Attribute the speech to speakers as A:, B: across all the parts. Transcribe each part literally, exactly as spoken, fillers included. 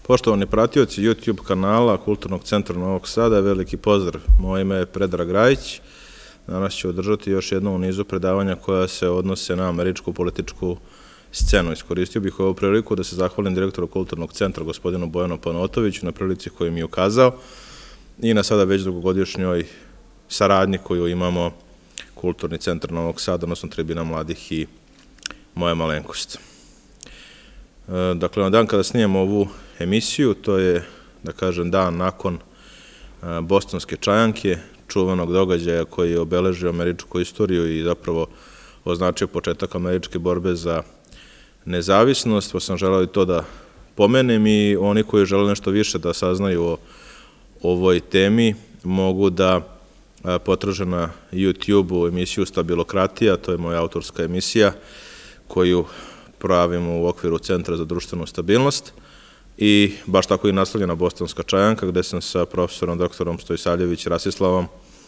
A: Poštovani pratioci YouTube kanala Kulturnog centra Novog Sada, veliki pozdrav. Moje ime je Predrag Rajić. Danas ću održati još jedno u nizu predavanja koja se odnose na američku političku scenu. Iskoristio bih ovu priliku da se zahvalim direktoru Kulturnog centra, gospodinu Bojanu Panotoviću, na prilici koju mi je ukazao i na sada već dugogodišnjoj saradnji koju imamo Kulturni centar Novog Sada, odnosno Tribina mladih i moja malenkost. Dakle, na dan kada snijemo ovu emisiju, to je, da kažem, dan nakon Bostonske čajanke, čuvenog događaja koji je obeležio američku istoriju i zapravo označio početak američke borbe za nezavisnost, pa sam želeo i to da pomenem i oni koji žele nešto više da saznaju o ovoj temi mogu da potraže na YouTube-u emisiju Stabilokratija, to je moja autorska emisija koju pravimo u okviru Centra za društvenu stabilnost i baš tako i naslovljena Bostonska čajanka, gde sam sa profesorom doktorom Stojsaljević Rasislavom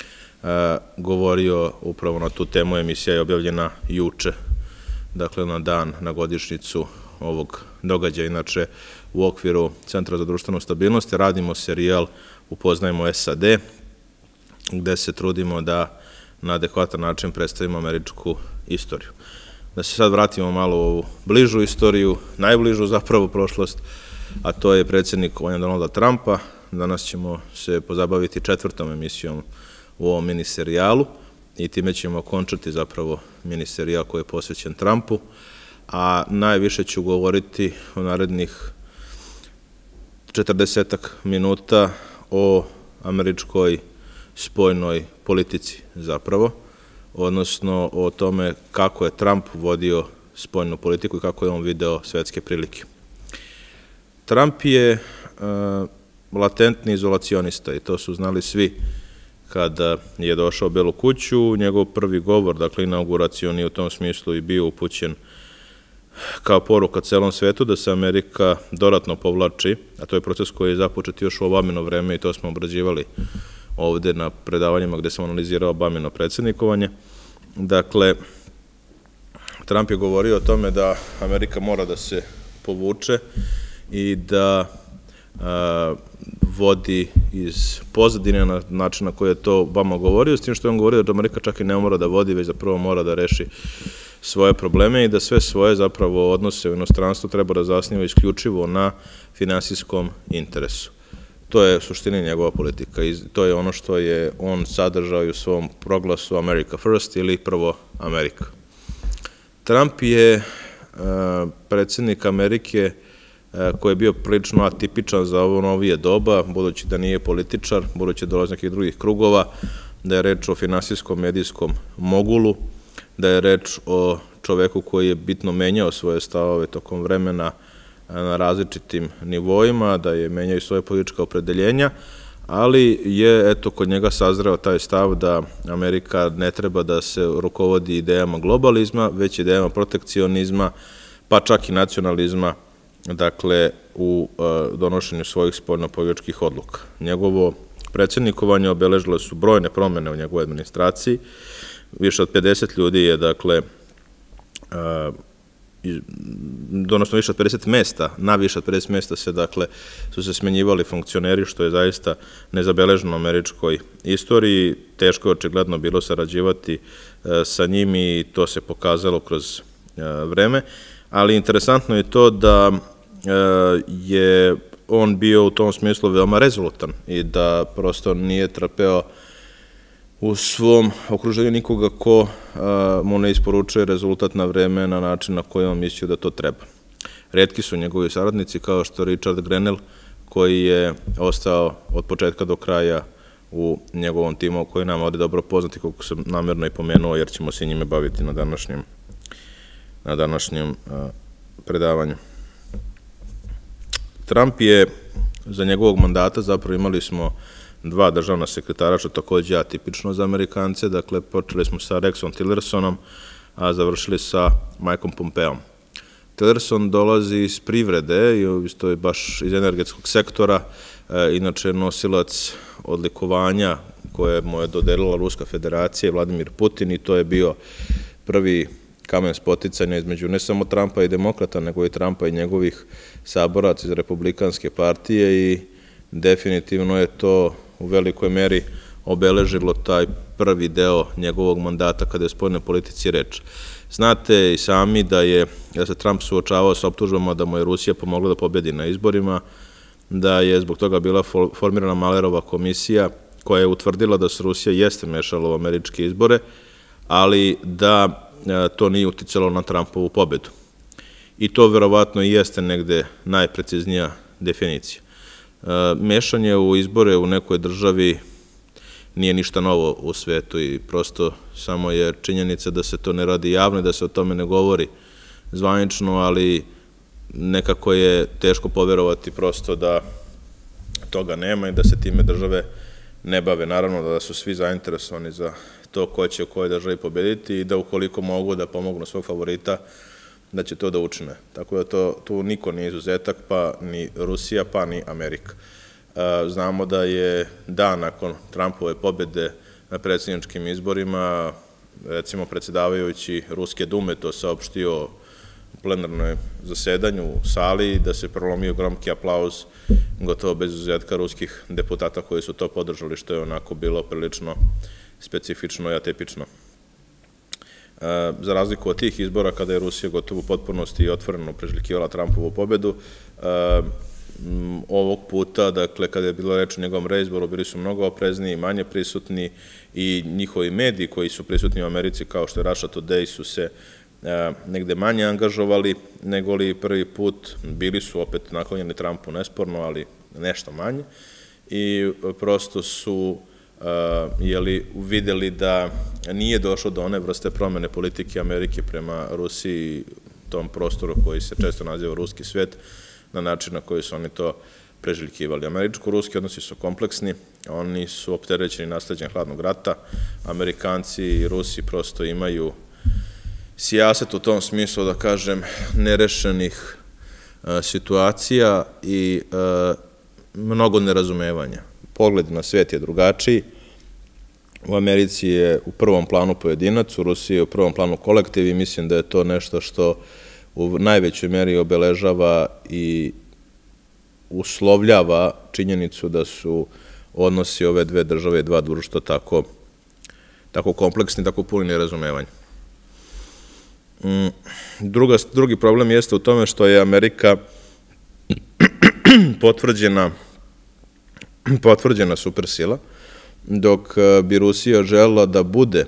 A: govorio upravo na tu temu. Emisija je objavljena juče, dakle na dan, na godišnjicu ovog događaja. Inače, u okviru Centra za društvenu stabilnost radimo serijal Upoznajmo S A D, gde se trudimo da na adekvatan način predstavimo američku istoriju. Da se sad vratimo malo u ovu bližu istoriju, najbližu zapravo prošlost, a to je predsjednikovanje Donalda Trumpa. Danas ćemo se pozabaviti četvrtom emisijom u ovom miniserijalu i time ćemo okončati zapravo miniserijal koji je posvećen Trumpu, a najviše ću govoriti u narednih četrdesetak minuta o američkoj spoljnoj politici zapravo, odnosno o tome kako je Trump vodio spoljnu politiku i kako je on video svetske prilike. Trump je latentni izolacionista i to su znali svi kada je došao u Belu kuću. Njegov prvi govor, dakle inauguracioni, u tom smislu i bio upućen kao poruka celom svetu da se Amerika dodatno povlači, a to je proces koji je započet još u Obamino vreme i to smo obrađivali ovde na predavanjima gde sam analizirao Obamino predsjednikovanje. Dakle, Trump je govorio o tome da Amerika mora da se povuče i da vodi iz pozadine na način na koji je to Obama govorio, s tim što je on govorio da Amerika čak i ne mora da vodi, već zapravo mora da reši svoje probleme i da sve svoje zapravo odnose u inostranstvu treba da zasniva isključivo na finansijskom interesu. To je u suštini njegova politika i to je ono što je on sadržao i u svom proglasu America First ili prvo Amerika. Trump je predsjednik Amerike koji je bio prilično atipičan za ovo novije doba, budući da nije političar, budući da dolazi nekih drugih krugova, da je reč o finansijskom medijskom mogulu, da je reč o čoveku koji je bitno menjao svoje stavove tokom vremena na različitim nivoima, da je menjao i svoje politička opredeljenja, ali je eto kod njega sazreo taj stav da Amerika ne treba da se rukovodi idejama globalizma, već idejama protekcionizma, pa čak i nacionalizma, dakle u donošenju svojih spoljnopolitičkih odluka. Njegovo predsjednikovanje obeležile su brojne promene u njegovoj administraciji. Više od pedeset ljudi je, dakle, odnosno više od pedeset mesta, na više od pedeset mesta se, dakle, su se smenjivali funkcioneri, što je zaista nezabeleženo u američkoj istoriji. Teško je očigledno bilo sarađivati sa njim i to se pokazalo kroz vreme, ali interesantno je to da je on bio u tom smislu veoma rezolutan i da prosto nije trpeo u svom okruženju nikoga ko mu ne isporučuje rezultat na vreme na način na koji on mislio da to treba. Retki su njegovi saradnici kao što Richard Grenell, koji je ostao od početka do kraja u njegovom timu, koji nam ovde dobro poznati, koliko sam namjerno i pomenuo, jer ćemo se njime baviti na današnjem, na današnjem predavanju. Trump je za njegovog mandata, zapravo imali smo dva državna sekretara, što takođe atipično za Amerikance, dakle počeli smo sa Rexom Tillersonom, a završili sa Mikeom Pompeom. Tillerson dolazi iz privrede i isto je baš iz energetskog sektora, inače nosilac odlikovanja koje mu je dodelila Ruska federacija i Vladimir Putin i to je bio prvi kamen spoticanja između ne samo Trumpa i demokrata, nego i Trumpa i njegovih saboraca iz Republikanske partije i definitivno je to u velikoj meri obeležilo taj prvi deo njegovog mandata kada je o spoljnoj politici reč. Znate i sami da je da se Trump suočavao sa optužbama da mu je Rusija pomogla da pobedi na izborima, da je zbog toga bila formirana Malerova komisija koja je utvrdila da se Rusija jeste mešala u američke izbore, ali da to nije uticalo na Trumpovu pobedu. I to verovatno i jeste negde najpreciznija definicija. Mešanje u izbore u nekoj državi nije ništa novo u svetu i prosto samo je činjenica da se to ne radi javno i da se o tome ne govori zvanično, ali nekako je teško poverovati prosto da toga nema i da se time države ne bave. Naravno da su svi zainteresovani za to ko će u kojoj državi pobediti i da ukoliko mogu da pomognu svog favorita, da će to da učine. Tako da to, tu niko nije izuzetak, pa ni Rusija, pa ni Amerika. Znamo da je dan nakon Trumpove pobede na predsjedničkim izborima, recimo predsjedavajući Ruske dume to saopštio u plenarnoj zasedanju u sali, da se prolomio gromki aplauz gotovo bez izuzetka ruskih deputata koji su to podržali, što je onako bilo prilično specifično i atipično. Za razliku od tih izbora, kada je Rusija gotovo u potpunosti i otvoreno preželjkivala Trumpovu pobedu, ovog puta, dakle, kada je bilo reč o njegovom reizboru, bili su mnogo oprezniji, manje prisutni i njihovi mediji koji su prisutni u Americi, kao što je Russia Today, su se negde manje angažovali nego li prvi put. Bili su opet naklonjeni Trumpu nesporno, ali nešto manje. I prosto su videli da nije došlo do one vrste promene politike Amerike prema Rusiji, tom prostoru koji se često naziva ruski svet, na način na koji su oni to preželjkivali. Američko-ruski odnosi su kompleksni, oni su opterećeni nasleđem hladnog rata, Amerikanci i Rusi prosto imaju sijaset u tom smislu, da kažem, nerešenih situacija i mnogo nerazumevanja. Pogled na svet je drugačiji. U Americi je u prvom planu pojedinac, u Rusiji je u prvom planu kolektiv i mislim da je to nešto što u najvećoj meri obeležava i uslovljava činjenicu da su odnosi ove dve države i dva društva tako, tako kompleksni, tako puni nerazumevanja. Druga, drugi problem jeste u tome što je Amerika potvrđena, potvrđena supersila, dok bi Rusija želela da bude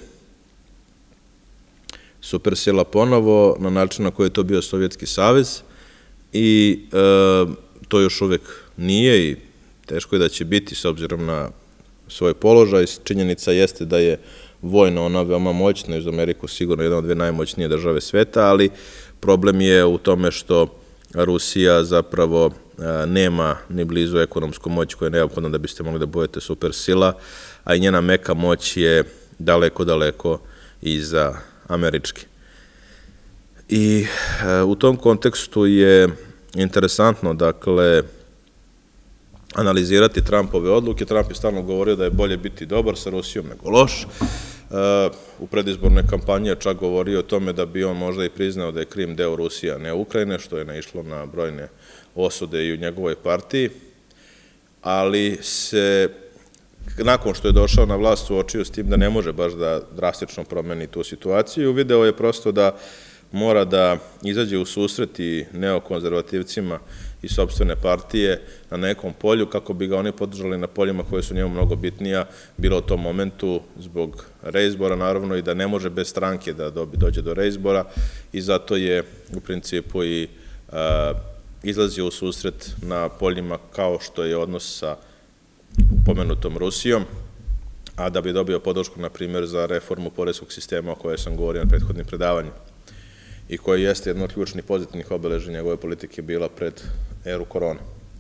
A: supersila ponovo na način na koji je to bio Sovjetski savez i e, to još uvek nije i teško je da će biti s obzirom na svoj položaj. Činjenica jeste da je vojno ona veoma moćna, iz Ameriku sigurno jedna od dve najmoćnije države sveta, ali problem je u tome što Rusija zapravo nema ni blizu ekonomsku moć koja je neophodna da biste mogli da budete supersila, a i njena meka moć je daleko, daleko iza američke. I u tom kontekstu je interesantno, dakle, analizirati Trumpove odluke. Trump je stalno govorio da je bolje biti dobar sa Rusijom nego loš. U predizbornoj kampanji je čak govorio o tome da bi on možda i priznao da je Krim deo Rusije, a ne Ukrajine, što je naišlo na brojne osude i u njegovoj partiji, ali se nakon što je došao na vlast suočio s tim da ne može baš da drastično promeni tu situaciju. Video je prosto da mora da izađe u susret i neokonzervativcima iz sopstvene partije na nekom polju kako bi ga oni podržali na poljima koje su njemu mnogo bitnija, bilo u tom momentu zbog reizbora naravno i da ne može bez stranke da dođe do reizbora i zato je u principu i izlazio u susret na poljima kao što je odnos sa pomenutom Rusijom, a da bi dobio podršku, na primjer, za reformu poreskog sistema o kojoj sam govorio na prethodnim predavanjima i koji jeste jedno od ključnih pozitivnih obeležja njegove politike bila pred eru korone.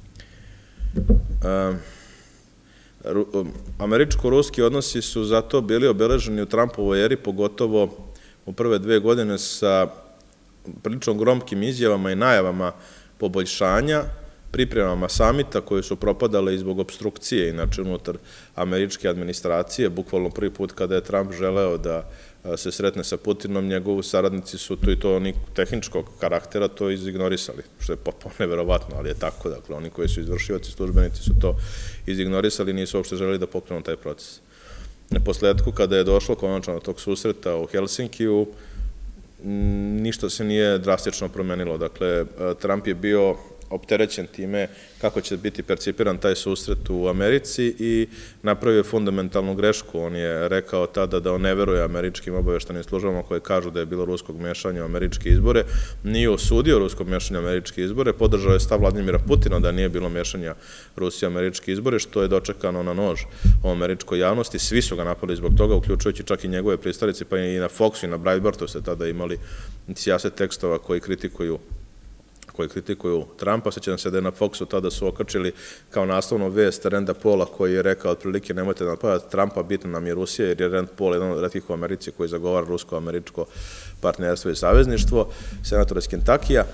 A: Američko-ruski odnosi su zato bili obeleženi u Trumpovoj eri, pogotovo u prve dve godine sa prilično gromkim izjavama i najavama poboljšanja pripremama samita koje su propadale i zbog obstrukcije, inače unutar američke administracije, bukvalno prvi put kada je Trump želeo da se sretne sa Putinom, njegovi saradnici su to i to oni tehničkog karaktera to izignorisali, što je potpuno neverovatno, ali je tako, dakle, oni koji su izvršioci, službenici su to izignorisali i nisu uopšte želeli da pokrenu taj proces. Na posledku, kada je došlo konačno do tog susreta u Helsinkiju, ništa se nije drastično promenilo. Dakle, Trump je bio opterećen time kako će biti percipiran taj susret u Americi i napravio je fundamentalnu grešku. On je rekao tada da on ne veruje američkim obaveštajnim službama koje kažu da je bilo ruskog mešanja u američke izbore, nije osudio ruskog mešanja u američke izbore, podržao je stav Vladimira Putina da nije bilo mešanja Rusije u američke izbore, što je dočekano na nož u američkoj javnosti. Svi su ga napali zbog toga, uključujući čak i njegove pristalice, pa i na Foxu i na Breitbartu se tada imali sijaset tekstova koji kritikuju koji kritikuju Trumpa. Sećam se da je na Foxu tada su okačili kao naslovnu vest Randa Paula koji je rekao otprilike nemojte napadati Trumpa, bitna nam je Rusija, jer je Rand Paul jedan od retkih u Americi koji zagovara rusko-američko partnerstvo i savezništvo, senator iz Kentakija,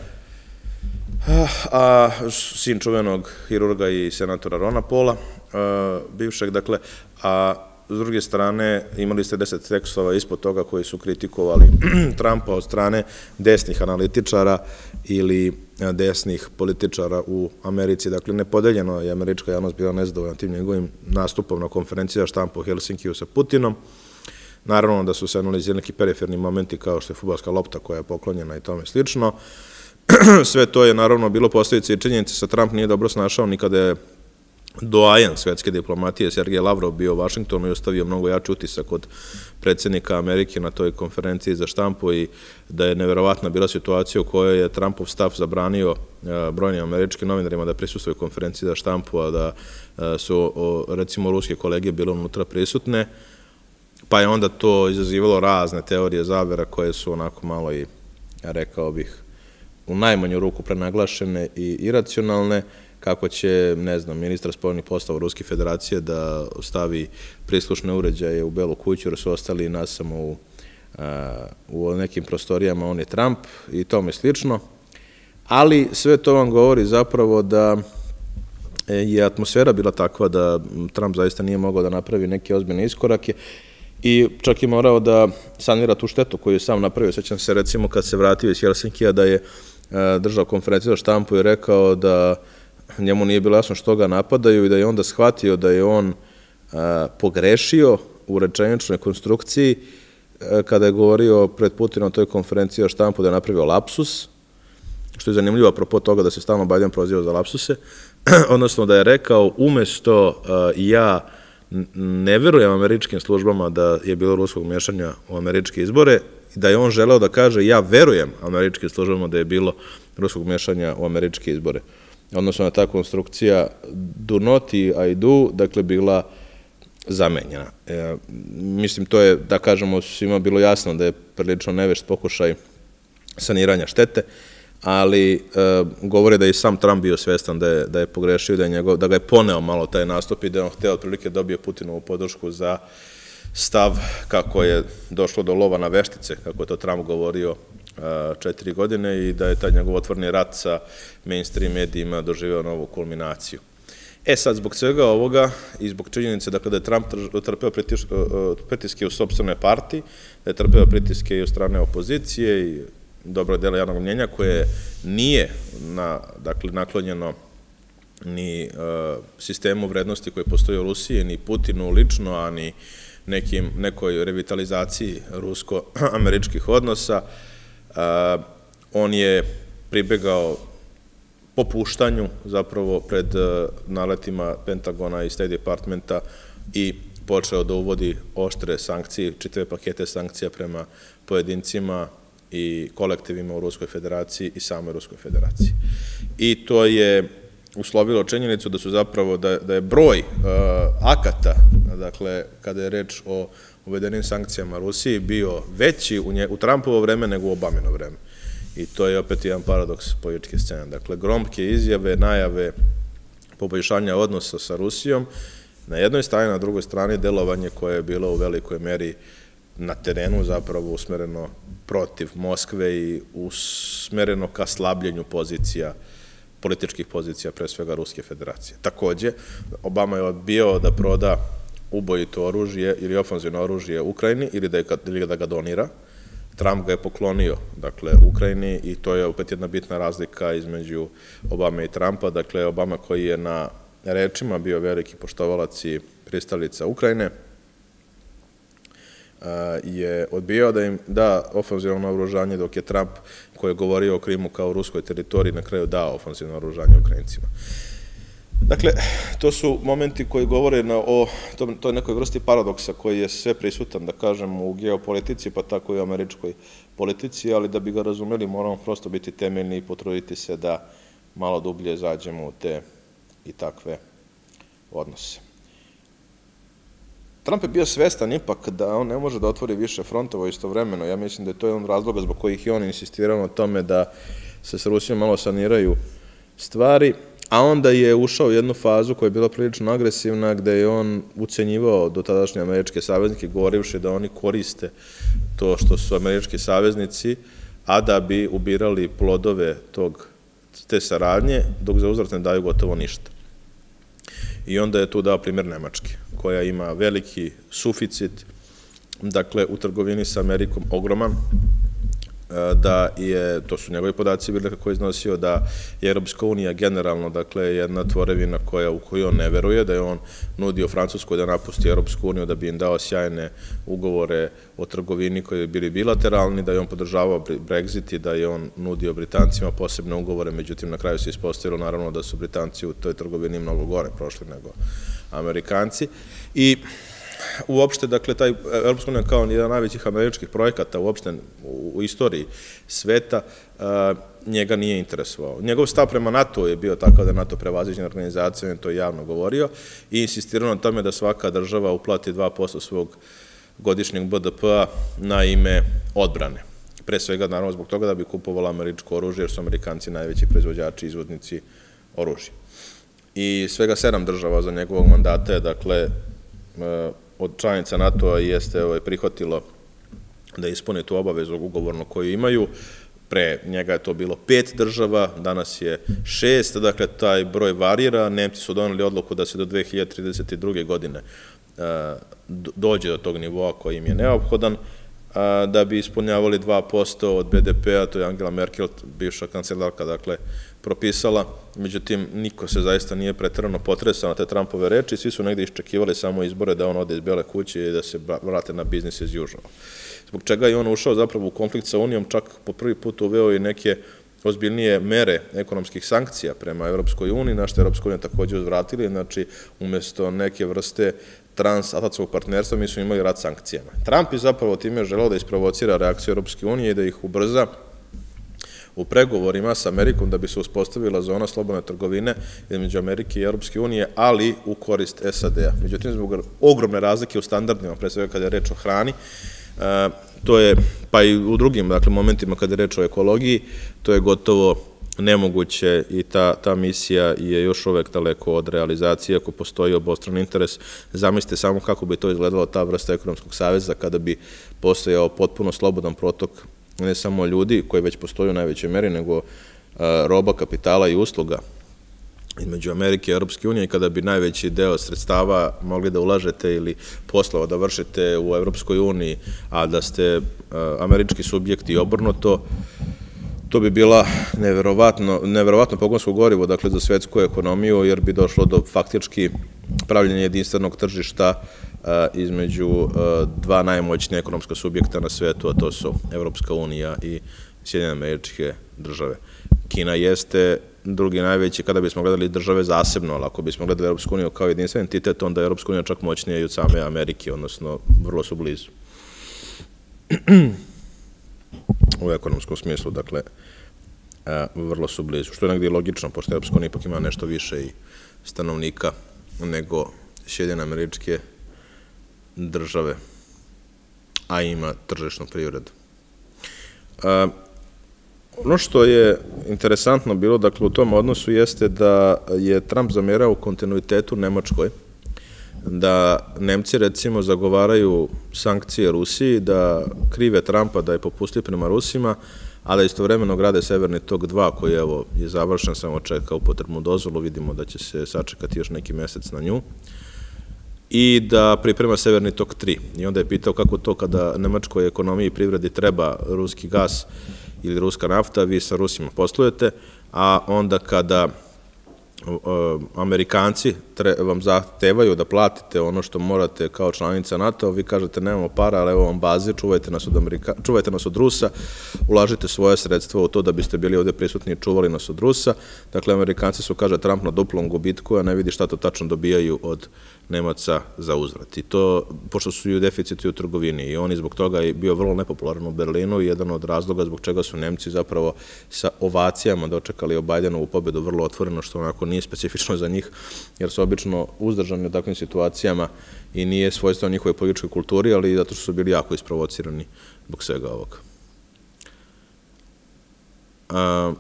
A: a sin čuvenog hirurga i senatora Rona Paula, bivšeg, dakle, a s druge strane, imali ste deset tekstova ispod toga koji su kritikovali Trumpa od strane desnih analitičara ili desnih političara u Americi. Dakle, nepodeljeno je američka javnost bila nezadovoljna tim njegovim nastupom na konferenciji za štampu u Helsinkiju sa Putinom. Naravno da su se analizirali neki periferni momenti kao što je fudbalska lopta koja je poklonjena i tome slično. Sve to je naravno bilo posljedice i činjenice sa Trump nije dobro snašao ni kada je doajen svetske diplomatije Sergej Lavrov bio u Vašingtonu i ostavio mnogo jači utisak od predsjednika Amerike na toj konferenciji za štampu i da je neverovatna bila situacija u kojoj je Trumpov stav zabranio brojnim američkim novinarima da prisustuju konferenciji za štampu, a da su recimo ruske kolege bile unutra prisutne, pa je onda to izazivalo razne teorije zavera koje su onako malo i, rekao bih, u najmanju ruku prenaglašene i iracionalne, kako će, ne znam, ministar spoljnih poslova Ruske federacije da stavi prislušne uređaje u Belu kuću, jer su ostali nas samo u, u nekim prostorijama, on je Trump i tome slično. Ali sve to vam govori zapravo da je atmosfera bila takva da Trump zaista nije mogao da napravi neke ozbiljne iskorake i čak je morao da sanira tu štetu koju je sam napravio. Sećam se recimo kad se vratio iz Helsinkija da je držao konferenciju za štampu i rekao da njemu nije bilo jasno što ga napadaju i da je onda shvatio da je on pogrešio u rečeničnoj konstrukciji kada je govorio pred Putinom o toj konferenciji za štampu da je napravio lapsus, što je zanimljivo apropo toga da se stalno Biden proziva za lapsuse, odnosno da je rekao umesto ja ne verujem američkim službama da je bilo ruskog mešanja u američke izbore, da je on želeo da kaže ja verujem američkim službama da je bilo ruskog mešanja u američke izbore. Odnosno da ta konstrukcija do not i I do, dakle, bila zamenjena. Mislim, to je, da kažemo, svima bilo jasno da je prilično nevešt pokušaj saniranja štete, ali govore da je i sam Trump bio svestan da je pogrešio, da ga je poneo malo taj nastup i da je on hteo otprilike dobije Putinovu podršku za stav kako je došlo do lova na veštice, kako je to Trump govorio četiri godine i da je taj njegov otvorni rat sa mainstream medijima doživeo novu kulminaciju. E sad, zbog svega ovoga i zbog činjenice da je Trump trpeo pritiske u sopstvenoj partiji, da je trpeo pritiske i od strane opozicije i dobrog dela javnog mnjenja koje nije naklonjeno ni sistemu vrednosti koji postoji u Rusiji, ni Putinu lično, a ni nekoj revitalizaciji rusko-američkih odnosa. On je pribegao popuštanju zapravo pred naletima Pentagona i State Departmenta i počeo da uvodi oštre sankcije, čitave pakete sankcija prema pojedincima i kolektivima u Ruskoj federaciji i samoj Ruskoj federaciji. I to je uslovilo činjenicu da su zapravo, da je broj akata, dakle, kada je reč o uvedenim sankcijama Rusiji, bio veći u Trumpovo vreme nego u Obamino vreme. I to je opet jedan paradoks političke scene. Dakle, gromke izjave, najave poboljšanja odnosa sa Rusijom, na jednoj strani, na drugoj strani delovanje koje je bilo u velikoj meri na terenu zapravo usmereno protiv Moskve i usmereno ka slabljenju pozicija političkih pozicija, pre svega Ruske federacije. Takođe, Obama je odbio da proda ubojito oružje ili ofanzivno oružje Ukrajini ili da ga donira. Trump ga je poklonio, dakle, Ukrajini i to je opet jedna bitna razlika između Obame i Trumpa. Dakle, Obama koji je na rečima bio veliki poštovalac i pristalica Ukrajine, je odbijao da im da ofanzivno naoružanje, dok je Trump, koji je govorio o Krimu kao ruskoj teritoriji, na kraju dao ofanzivno naoružanje Ukrajincima. Dakle, to su momenti koji govore o toj nekoj vrsti paradoksa koji je sve prisutan, da kažem, u geopolitici, pa tako i u američkoj politici, ali da bi ga razumeli moramo prosto biti temeljni i potruditi se da malo dublje zađemo u te i takve odnose. Trump je bio svestan ipak da on ne može da otvori više frontova istovremeno. Ja mislim da je to jedan od razloga zbog kojih je on insistirao na tome da se s Rusijom malo saniraju stvari, a onda je ušao u jednu fazu koja je bila prilično agresivna, gde je on ucenjivao dotadašnje američke saveznike, govorivši da oni koriste to što su američki saveznici, a da bi ubirali plodove te saradnje, dok za uzvrat ne daju gotovo ništa. I onda je tu dao primjer Nemačke, koja ima veliki suficit, dakle, u trgovini sa Amerikom ogroman, da je, to su njegovi podaci bili kako je iznosio, da je Europska unija generalno, dakle, jedna tvorevina u koju on ne veruje, da je on nudio Francuskoj da napusti Europsku uniju da bi im dao sjajne ugovore o trgovini koji bi bili bilateralni, da je on podržavao Brexit i da je on nudio Britancima posebne ugovore, međutim, na kraju se ispostavilo naravno da su Britanci u toj trgovini mnogo gore prošli nego Amerikanci. I uopšte, dakle, taj Europska unija kao jedan najvećih američkih projekata uopšte u istoriji sveta njega nije interesovao. Njegov stav prema NATO je bio takav da je NATO prevaziđena organizacija, on je to javno govorio i insistirao na tome da svaka država uplati dva posto svog godišnjeg B D P-a na ime odbrane. Pre svega, naravno, zbog toga da bi kupovala američko oružje, jer su Amerikanci najveći proizvođači i izvoznici oružja. I svega sedam država za njegovog mandata je, dakle, od članica NATO-a jeste prihvatilo da ispune tu obavezu ugovorno koju imaju. Pre njega je to bilo pet država, danas je šest, dakle taj broj varira. Nemci su doneli odluku da se do dve hiljade trideset druge godine dođe do tog nivoa koji im je neophodan, da bi ispunjavali dva posto od B D P-a, to je Angela Merkel, bivša kancelarka, dakle, propisala. Međutim, niko se zaista nije preterano potresao na te Trumpove reči, svi su negde iščekivali samo izbore da on ode iz Bele kuće i da se vrate na business as usual. Zbog čega je on ušao zapravo u konflikt sa Unijom, čak po prvi put uveo i neke ozbiljnije mere ekonomskih sankcija prema Evropskoj uniji, na što je Evropska unija takođe uzvratili, znači umesto neke vrste transatlantskog partnerstva mi su imali rat sankcijama. Trump je zapravo time želeo da isprovocira reakciju Evropske unije i da ih ubrza u pregovorima sa Amerikom da bi se uspostavila zona slobodne trgovine između Amerike i Evropske unije, ali u korist S A D-a. Međutim, zbog ogromne razlike u standardima, pre svega kada je reč o hrani, to je, pa i u drugim momentima kada je reč o ekologiji, to je gotovo nemoguće i ta misija je još uvek daleko od realizacije ako postoji obostrani interes. Zamislite samo kako bi to izgledalo ta vrsta ekonomskog saveza kada bi postojao potpuno slobodan protok ne samo ljudi koji već postoji u najvećoj meri, nego roba, kapitala i usluga između Amerike i Europske unije i kada bi najveći deo sredstava mogli da ulažete ili poslova da vršite u Europskoj uniji, a da ste američki subjekti i obrnuto, to bi bila neverovatno pogonsko gorivo, dakle, za svetsku ekonomiju, jer bi došlo do faktički pravljenja jedinstvenog tržišta između dva najmoćnija ekonomska subjekta na svetu, a to su Evropska unija i Sjedinjene Američke Države. Kina jeste drugi najveći kada bismo gledali države zasebno, ali ako bismo gledali Evropsku uniju kao jedinstven entitet, onda je Evropska unija čak moćnija i od same Amerike, odnosno vrlo su blizu. U ekonomskom smislu, dakle, vrlo su blizu, što je negdje logično, pošto Evropska unija ipak ima nešto više i stanovnika nego Sjedinjene Američke Države, a ima tržišnu privredu. Ono što je interesantno bilo, dakle, u tom odnosu jeste da je Trump zamerao kontinuitetu Nemačkoj, da Nemci, recimo, zagovaraju sankcije Rusiji, da krive Trumpa da je popustljiv prema Rusima, a da istovremeno grade Severni tok dva, koji evo je završen, samo čeka upotrebnu dozvolu, vidimo da će se sačekati još neki mesec na nju, i da priprema Severni tok tri. I onda je pitao kako to kada nemačkoj ekonomiji i privredi treba ruski gas ili ruska nafta, vi sa Rusima poslujete, a onda kada Amerikanci vam zahtevaju da platite ono što morate kao članica NATO, vi kažete nemamo para, ali evo vam baze, čuvajte nas od, Amerika, čuvajte nas od Rusa, ulažite svoje sredstva u to da biste bili ovde prisutni i čuvali nas od Rusa. Dakle, Amerikanci su, kaže Trump, na duplom gubitku, a ne vidi šta to tačno dobijaju od Nemaca za uzvrat. I to, pošto su i u deficitu u trgovini, i oni zbog toga je bio vrlo nepopularan u Berlinu i jedan od razloga zbog čega su Nemci zapravo sa ovacijama dočekali Bajdenovu pobedu vrlo otvoreno, što onako nije specifično za njih, jer su obično uzdržani u takvim situacijama i nije svojstvo njihove političkoj kulturi, ali zato što su bili jako isprovocirani zbog svega ovoga. A,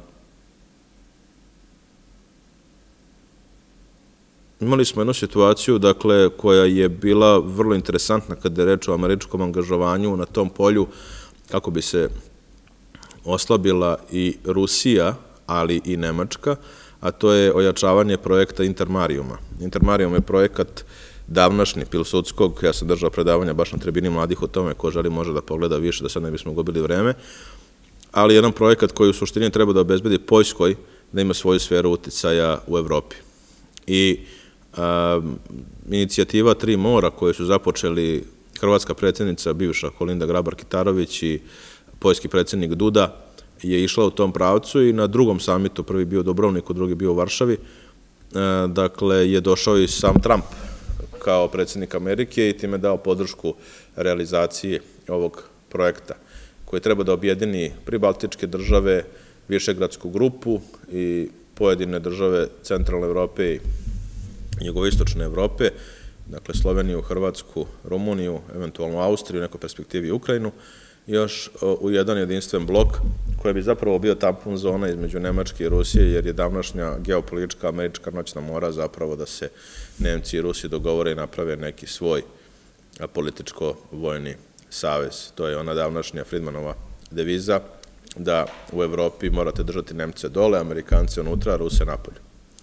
A: Imali smo jednu situaciju, dakle, koja je bila vrlo interesantna kada je reč o američkom angažovanju na tom polju, kako bi se oslabila i Rusija, ali i Nemačka, a to je ojačavanje projekta Intermarijuma. Intermarijum je projekat davnašnji, Pilsudskog, ja sam držao predavanja baš na tribini mladih o tome, ko želi može da pogleda više, da sad ne bismo gubili vreme, ali jedan projekat koji u suštini treba da obezbedi Poljskoj da ima svoju sferu uticaja u Evropi. I a, inicijativa Tri mora koju su započeli hrvatska predsjednica, bivša Kolinda Grabar-Kitarović i poljski predsjednik Duda, je išla u tom pravcu i na drugom samitu, prvi bio u Dubrovniku, drugi bio u Varšavi, dakle, je došao i sam Trump kao predsjednik Amerike i time dao podršku realizaciji ovog projekta, koji treba da objedini pribaltičke države, Višegradsku grupu i pojedine države centralne Evrope i jugoistočne Evrope, dakle Sloveniju, Hrvatsku, Rumuniju, eventualno Austriju, u nekoj perspektivi Ukrajinu, još u jedan jedinstven blok koji bi zapravo bio tampon zona između Nemačke i Rusije, jer je davnašnja geopolitička američka noćna mora zapravo da se Nemci i Rusi dogovore i naprave neki svoj političko-vojni savez. To je ona davnašnja Friedmanova deviza, da u Evropi morate držati Nemce dole, Amerikance unutra, a Ruse napolje.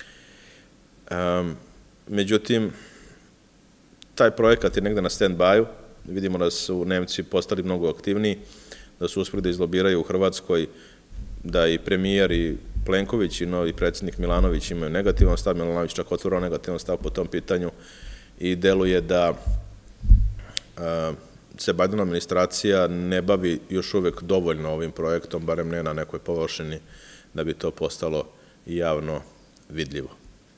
A: Međutim, taj projekat je negde na stand-by-u. Vidimo da su Nemci postali mnogo aktivniji, da su uspeli da izlobiraju u Hrvatskoj, da i premijer i Plenković i novi predsjednik Milanović imaju negativan stav, Milanović čak otvorao negativan stav po tom pitanju i deluje da se Bajdenova administracija ne bavi još uvek dovoljno ovim projektom, barem ne na nekoj površini, da bi to postalo javno vidljivo.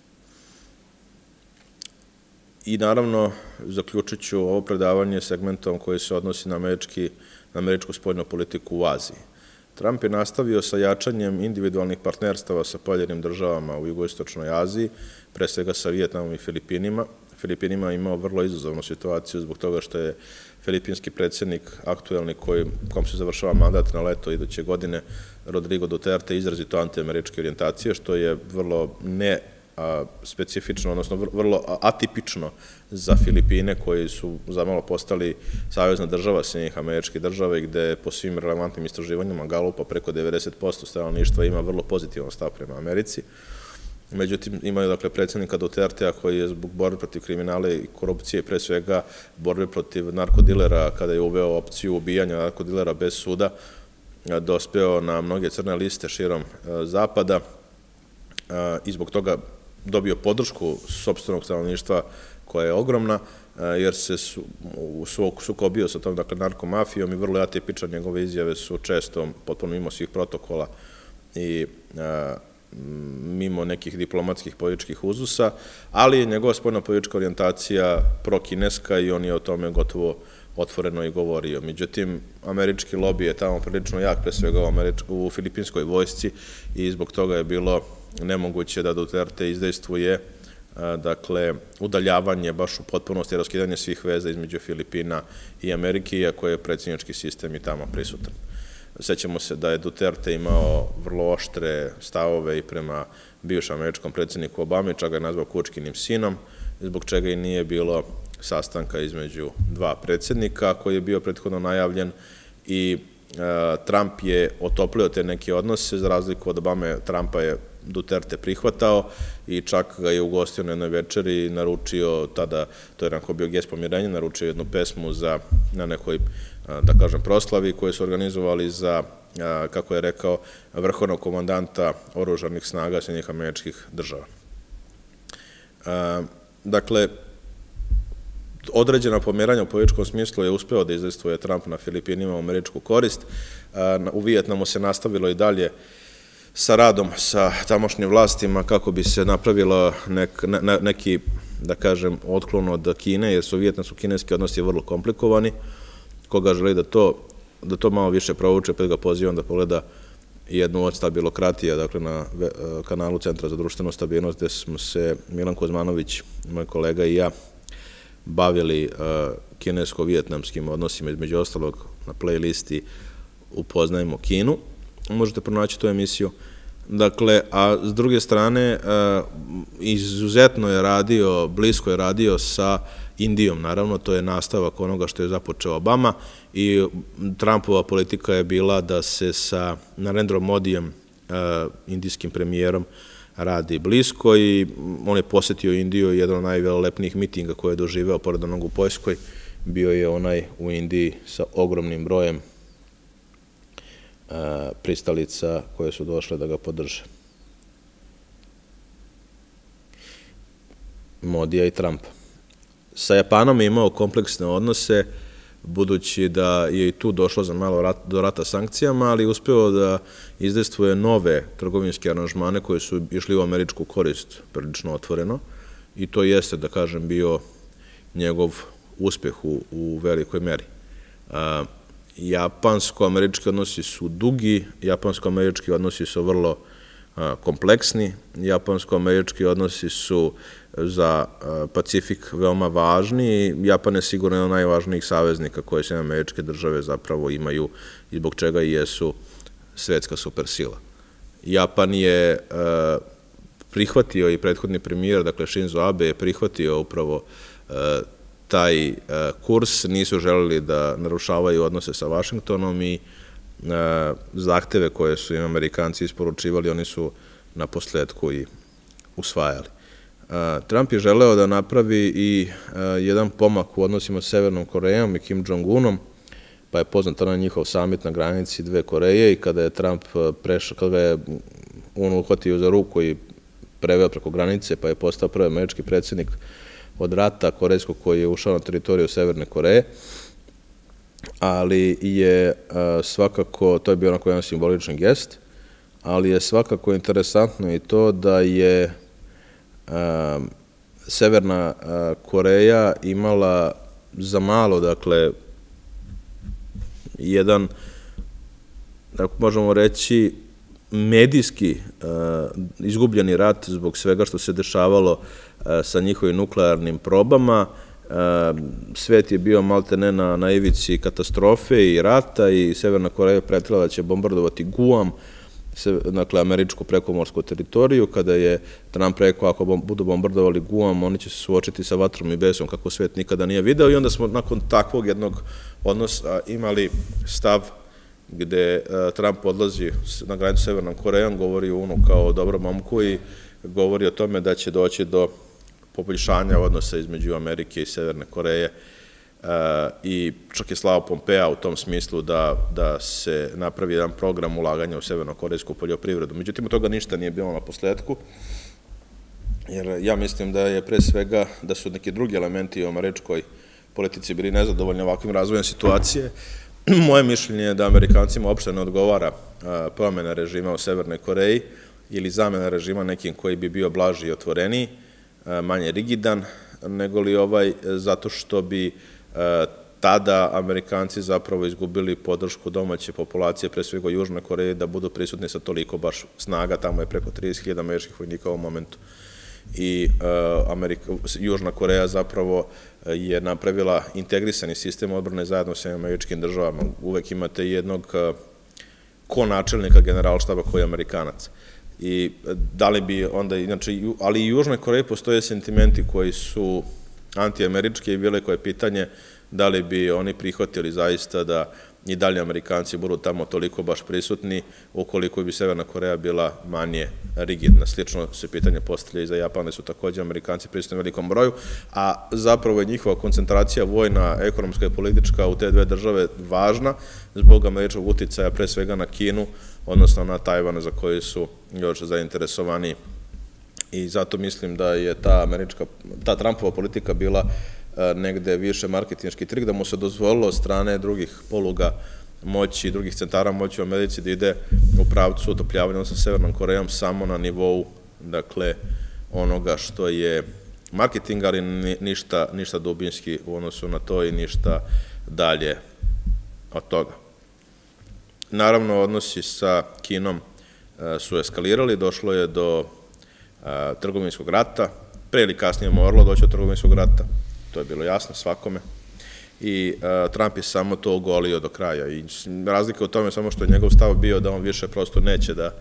A: I naravno, zaključit ću ovo predavanje segmentom koji se odnosi na američku spoljnu politiku u Aziji. Trump je nastavio sa jačanjem individualnih partnerstava sa pojedinim državama u jugoistočnoj Aziji, pre svega sa Vijetnamom i Filipinima. Filipinima je imao vrlo izazovnu situaciju zbog toga što je filipinski predsjednik aktuelni kom se završava mandat na leto iduće godine, Rodrigo Duterte, izrazito antiameričke orijentacije, što je vrlo ne specifično, odnosno vrlo atipično za Filipine, koji su zamalo postali savezna država Sjedinjenih Američkih Država i gde po svim relevantnim istraživanjima Galupa preko devedeset posto stanovništva ima vrlo pozitivan stav prema Americi. Međutim, imaju dakle predsjednika Dutertea koji je zbog borbe protiv kriminala i korupcije, pre svega borbe protiv narkodilera, kada je uveo opciju ubijanja narkodilera bez suda, dospeo na mnoge crne liste širom Zapada i zbog toga dobio podršku sopstvenog stanovništva koja je ogromna, jer se sukobio sa tom narkomafijom i vrlo atipičan, njegove izjave su često potpuno mimo svih protokola i mimo nekih diplomatskih političkih uzusa, ali je njegova spoljna politička orijentacija prokineska i on je o tome gotovo otvoreno i govorio. Međutim, američki lobby je tamo prilično jak, pre svega u filipinskoj vojsci i zbog toga je bilo nemoguće da Duterte izdejstvuje, dakle, udaljavanje baš u potpunosti, raskidanje svih veza između Filipina i Amerike, iako je predsjednički sistem i tamo prisutan. Sećamo se da je Duterte imao vrlo oštre stavove i prema bivšem američkom predsjedniku Obami, čak ga je nazvao kučkinim sinom, zbog čega i nije bilo sastanka između dva predsjednika, koji je bio prethodno najavljen i Trump je otoplio te neke odnose, za razliku od Obame, Trumpa je Duterte prihvatao i čak ga je ugostio na jednoj večeri i naručio tada, to je onako bio gest pomirenja, naručio jednu pesmu za, na nekoj, da kažem, proslavi koje su organizovali za, kako je rekao, vrhovnog komandanta oružanih snaga Sjedinjenih Američkih Država. Dakle, određena pomeranja u političkom smislu je uspeo da izdejstvuje Trump na Filipinima u američku korist. U Vijetnamu se nastavilo i dalje sa radom sa tamošnjim vlastima kako bi se napravilo neki, da kažem, otklon od Kine, jer su vijetnamsko-kineski odnosi vrlo komplikovani. Koga želi da to, da to malo više provuče, pa ga pozivam da pogleda jednu od stabilokratija, dakle na kanalu Centra za društvenu stabilnost, gde smo se Milan Kozmanović, moj kolega i ja, bavili kinesko-vijetnamskim odnosima, između ostalog na playlisti Upoznajemo Kinu. Možete pronaći tu emisiju. Dakle, a s druge strane, izuzetno je radio, blisko je radio sa Indijom, naravno, to je nastavak onoga što je započeo Obama i Trumpova politika je bila da se sa Narendrom Modijem, indijskim premijerom, radi blisko i on je posetio Indiju, jedan od najvelelepnijih mitinga koje je doživeo pored onog u Poljskoj, bio je onaj u Indiji sa ogromnim brojem pristalica koje su došle da ga podrže. Modija i Trumpa. Sa Japanom je imao kompleksne odnose, budući da je i tu došlo za malo do rata sankcijama, ali uspeo da izdejstvuje nove trgovinske aranžmane koje su išli u američku korist prilično otvoreno i to jeste, da kažem, bio njegov uspeh u velikoj meri. Japansko-američki odnosi su dugi, japansko-američki odnosi su vrlo kompleksni, japansko-američki odnosi su za Pacifik veoma važni. Japan je sigurno jedan od najvažnijih saveznika koje Sjedinjene Američke Države zapravo imaju i zbog čega i jesu svetska supersila. Japan je prihvatio i prethodni premijer, dakle Shinzo Abe je prihvatio upravo taj kurs, nisu želeli da narušavaju odnose sa Vašingtonom i zahteve koje su im Amerikanci isporučivali, oni su na posledku i usvajali. Trump je želeo da napravi i jedan pomak u odnosima sa Severnom Korejom i Kim Jong-unom, pa je poznat onaj njihov samit na granici dve Koreje i kada je Trump prešao, kada je on uhvatio za ruku i preveo preko granice, pa je postao prvi američki predsjednik od rata korejskog koji je ušao na teritoriju Severne Koreje, ali je svakako, to je bio onako jedan simboličan gest, ali je svakako interesantno i to da je Severna Koreja imala za malo, dakle, jedan, tako možemo reći, medijski izgubljeni rat zbog svega što se dešavalo sa njihovim nuklearnim probama. Svet je bio maltene na ivici katastrofe i rata i Severna Koreja pretila da će bombardovati Guam, dakle, američku prekomorsku teritoriju. Kada je Trump rekao ako budu bombardovali Guam, oni će se suočiti sa vatrom i besom kako svet nikada nije video i onda smo nakon takvog jednog odnosa imali stav gde Trump odlazi na granicu Severnom Korejom, govori o UNU kao o dobrom momku i govori o tome da će doći do poboljšanja odnosa između Amerike i Severne Koreje i čak je slao Pompea u tom smislu da se napravi jedan program ulaganja u severnokorejsku poljoprivredu. Međutim, od toga ništa nije bilo na posledku, jer ja mislim da je pre svega da su neki drugi elementi u američkoj politici bili nezadovoljni ovakvim razvojem situacije. Moje mišljenje je da Amerikancima uopšte ne odgovara promena režima u Severnoj Koreji ili zamena režima nekim koji bi bio blaži i otvoreniji, manje rigidan, nego li ovaj, zato što bi tada Amerikanci zapravo izgubili podršku domaće populacije, pre svega Južne Koreje, da budu prisutni sa toliko baš snaga, tamo je preko trideset hiljada američkih vojnika u ovom momentu. I Južna Koreja zapravo je napravila integrisani sistem odbrane zajedno sa američkim državama. Uvek imate jednog konačelnika generalštaba koji je Amerikanac. I da li bi onda, inače, ali i u Južnoj Koreji postoje sentimenti koji su antiamerički i bilo je koje pitanje da li bi oni prihvatili zaista da i dalje Amerikanci budu tamo toliko baš prisutni, ukoliko bi Severna Koreja bila manje rigidna. Slično se pitanje postavlja i za Japane, su takođe Amerikanci prisutni u velikom broju, a zapravo je njihova koncentracija vojna, ekonomska i politička u te dve države važna zbog američkog uticaja pre svega na Kinu, odnosno na Tajvan za koji su još zainteresovani. I zato mislim da je ta američka, ta Trumpova politika bila negde više marketinški trik, da mu se dozvolilo od strane drugih poluga moći, drugih centara moći u Americi da ide u pravcu otopljavanja sa Severnom Korejom samo na nivou, dakle, onoga što je marketing, ali ništa, ništa dubinski u odnosu na to i ništa dalje od toga. Naravno, odnosi sa Kinom su eskalirali, došlo je do trgovinskog rata, pre ili kasnije moralo doći do trgovinskog rata, to je bilo jasno svakome, i Trump je samo to ogolio do kraja. I razlika u tome je samo što je njegov stav bio da on više prosto neće da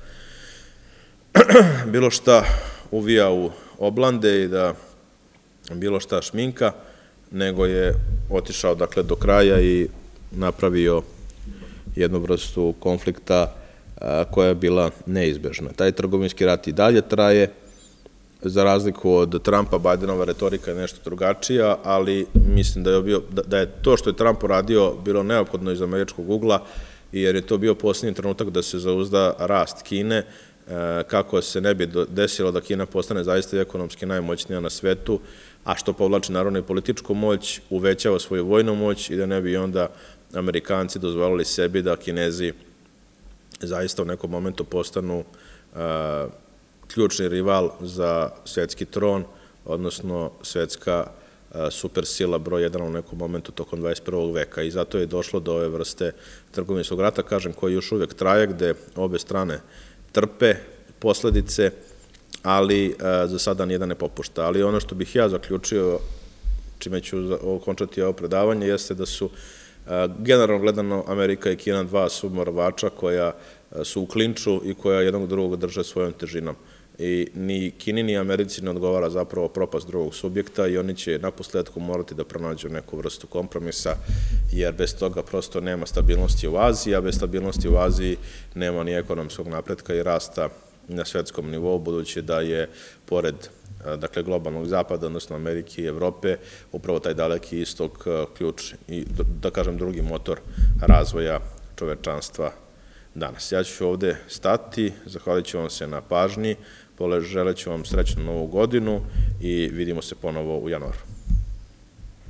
A: bilo šta uvija u oblande i da bilo šta šminka, nego je otišao, dakle, do kraja i napravio jednu vrstu konflikta koja je bila neizbežna. Taj trgovinski rat i dalje traje, za razliku od Trumpa, Bidenova retorika je nešto drugačija, ali mislim da je, bio, da je to što je Trump uradio bilo neophodno iz američkog ugla, jer je to bio posljednji trenutak da se zauzda rast Kine, kako se ne bi desilo da Kina postane zaista ekonomski najmoćnija na svetu, a što povlači naravno i političku moć, uvećava svoju vojnu moć i da ne bi onda Amerikanci dozvolili sebi da Kinezi zaista u nekom momentu postanu ključni rival za svetski tron, odnosno svetska supersila broj jedan u nekom momentu tokom dvadeset prvog veka. I zato je došlo do ove vrste trgovinskog rata, kažem, koji još uvek traje, gde obe strane trpe posledice, ali za sada nijedan ne popušta. Ali ono što bih ja zaključio, čime ću okončati ovo predavanje, jeste da su generalno gledano Amerika i Kina dva submorovača koja su u klinču i koja jednog drugog drže svojom težinom. I ni Kini ni Americi ne odgovara zapravo propast drugog subjekta i oni će naposledku morati da pronađu neku vrstu kompromisa, jer bez toga prosto nema stabilnosti u Aziji, a bez stabilnosti u Aziji nema ni ekonomskog napretka i rasta na svetskom nivou, budući da je pored, dakle, globalnog zapada, odnosno Amerike i Evrope, upravo taj daleki istok ključ i, da kažem, drugi motor razvoja čovečanstva danas. Ja ću ovde stati, zahvalit ću vam se na pažnji, želit ću vam srećnu novu godinu i vidimo se ponovo u januaru.